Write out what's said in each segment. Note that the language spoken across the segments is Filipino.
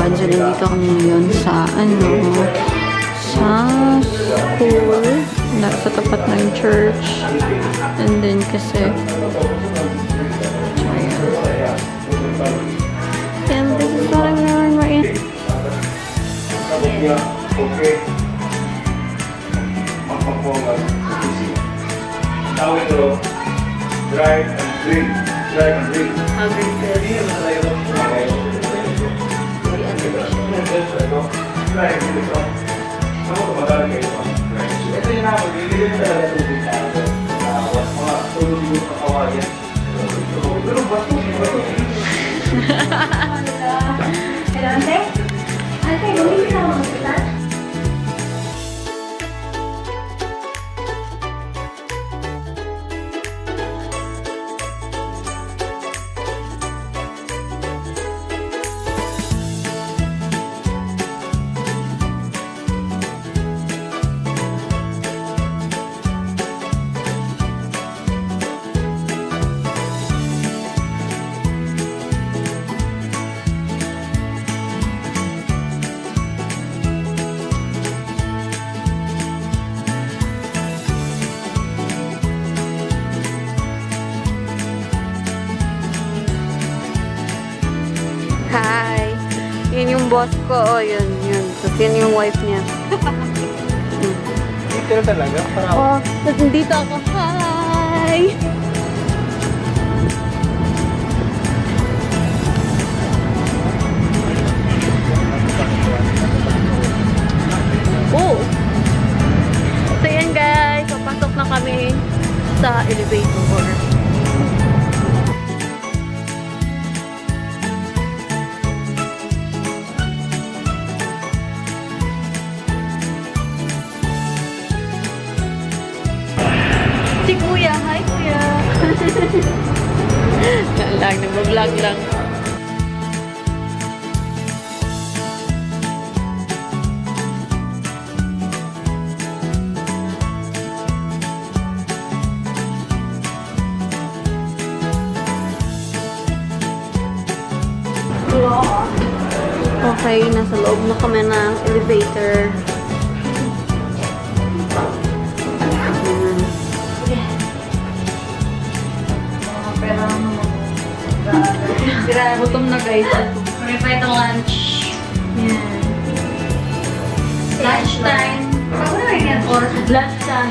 So, nandito kami ngayon sa, sa school. Sa tapat ng church. And then, kasi, and this is what I'm wearing right now. Okay. Now we go drive and drink. Drive and drink. I'll drink this. Ito yung nakapagigilin talaga tubig na mga tulog yung kakawayan. Pero bato. Hello, ante? Ante, bumili ka mga kita? Hi! Yun yung boss ko. Oh, yun. Tapos yun yung wife niya. Dito talaga? Oh, tapos nandito ako. Hi! Oh! So yan guys. Papasok na kami sa elevator. Si Kuya. Hi, Kuya. lang, nag-vlog lang. Okay, nasa loob na kami ng elevator. Gutom na guys. Kami pa itong lunch. Yan. Lunch time. Or lunch time.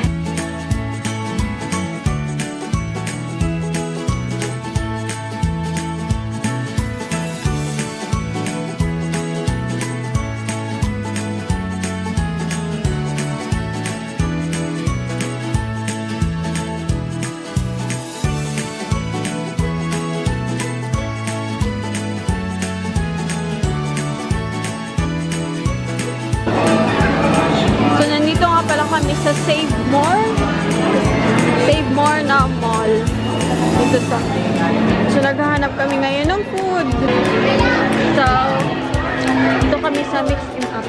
Kami sa Save More na mall. Ito sa. So, naghahanap kami ngayon ng food. So, ito kami sa Mix and Up.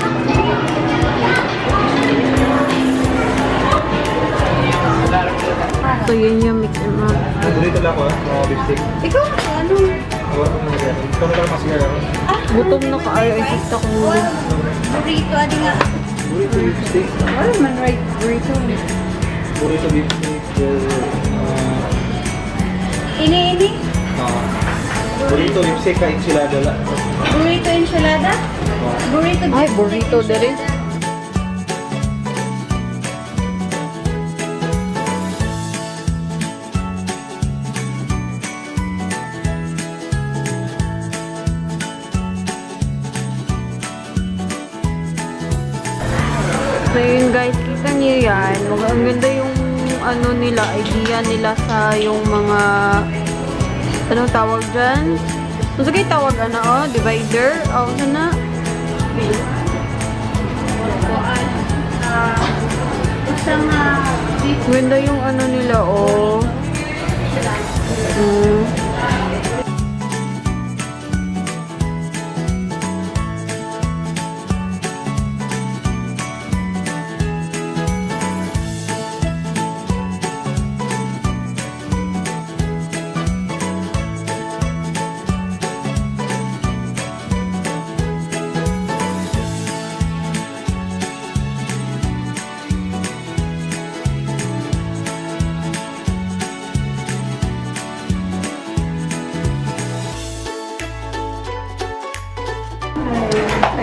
So, yun yung Mix and Up. Dito lang ako mga lipstick. Ikaw, ano? Ito na lang kasi ako. Gutom na ka. Ay, isista ko muna. Burrito, adi nga. Burrito lipstick. Ano man, right? Burrito. Burrito lipstick. Ini? Burrito lipstick ka enchilada lang. Burrito enchilada? Burrito. Ay, burrito dere. So yun guys, kita niyo yan. Ang ganda yung ano nila, idea nila sa yung mga anong tawag dyan? So sige tawag ano, divider? O, sana? Ganda yung ano nila, oh.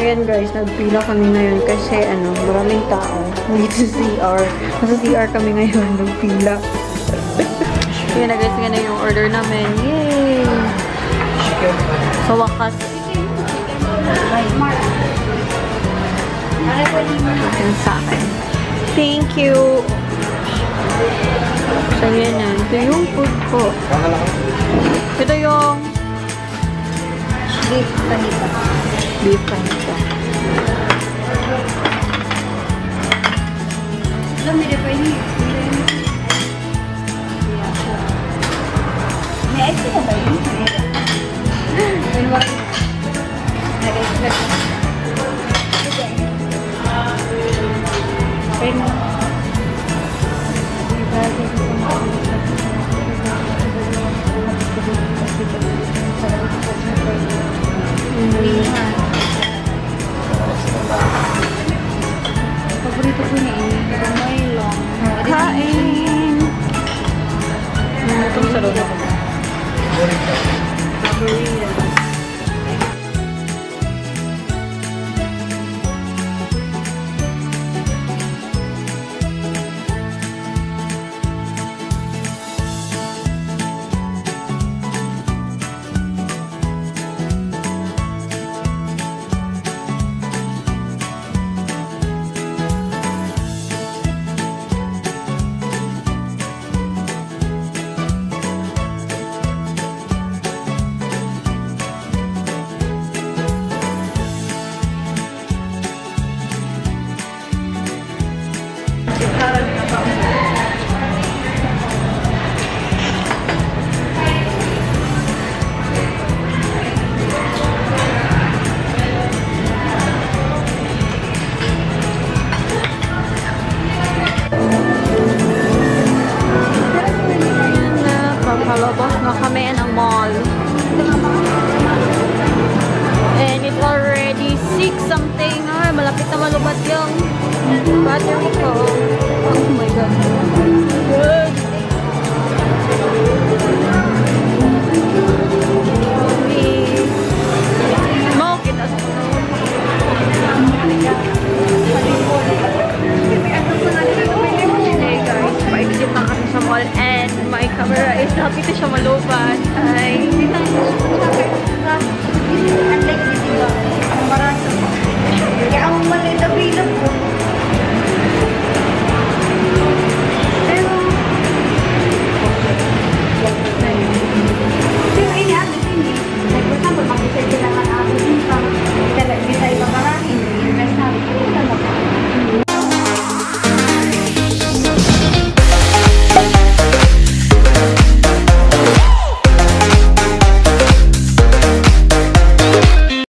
ayan guys, nagpila kami ngayon kasi maraming tao. Dito sa CR. Nasa CR kami ngayon, nagpila. Ayan na guys, ganun yung order namin. Yay! Sa wakas. Yan sa akin. Thank you! So yan na. Ito yung food ko. Ito yung beef panita. Beef panita. Alam mo, pa ini. May ice cream ba yun? May wala. Nag-expect. Okay mo. Paborito ko niya may long. Kain! Itong sa loob ako. Palabas na kami ng mall. And it's already 6 something. Ay, malapit na malubat yung